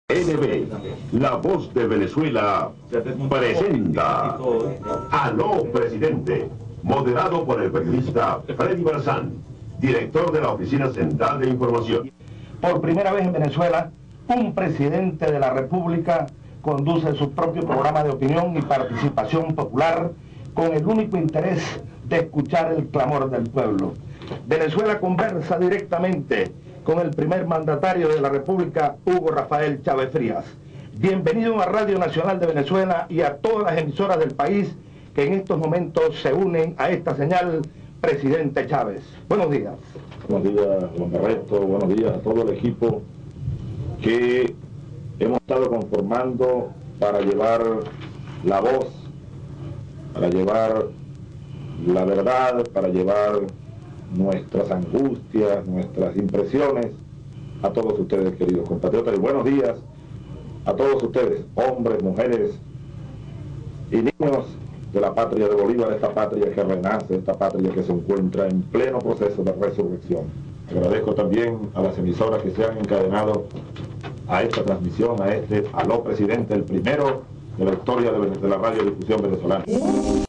NB, la voz de Venezuela, presenta Aló Presidente, moderado por el periodista Freddy Barzán, director de la Oficina Central de Información. Por primera vez en Venezuela, un presidente de la República conduce su propio programa de opinión y participación popular con el único interés de escuchar el clamor del pueblo. Venezuela conversa directamente con el primer mandatario de la República, Hugo Rafael Chávez Frías. Bienvenido a Radio Nacional de Venezuela y a todas las emisoras del país que en estos momentos se unen a esta señal, presidente Chávez. Buenos días. Buenos días, Juan Barreto, buenos días a todo el equipo que hemos estado conformando para llevar la voz, para llevar la verdad, para llevar nuestras angustias, nuestras impresiones a todos ustedes, queridos compatriotas. Y buenos días a todos ustedes, hombres, mujeres y niños de la patria de Bolívar, esta patria que renace, esta patria que se encuentra en pleno proceso de resurrección. Agradezco también a las emisoras que se han encadenado a esta transmisión, a este Aló Presidente, el primero de la historia de la radiodifusión venezolana.